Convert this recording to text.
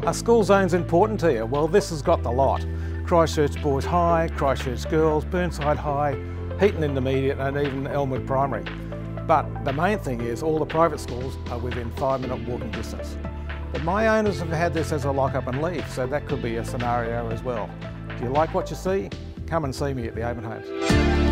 Are school zones important to you? Well, this has got the lot. Christchurch Boys High, Christchurch Girls, Burnside High, Heaton Intermediate and even Elmwood Primary. But the main thing is all the private schools are within 5-minute walking distance. But my owners have had this as a lock up and leave, so that could be a scenario as well. Do you like what you see? Come and see me at the open homes.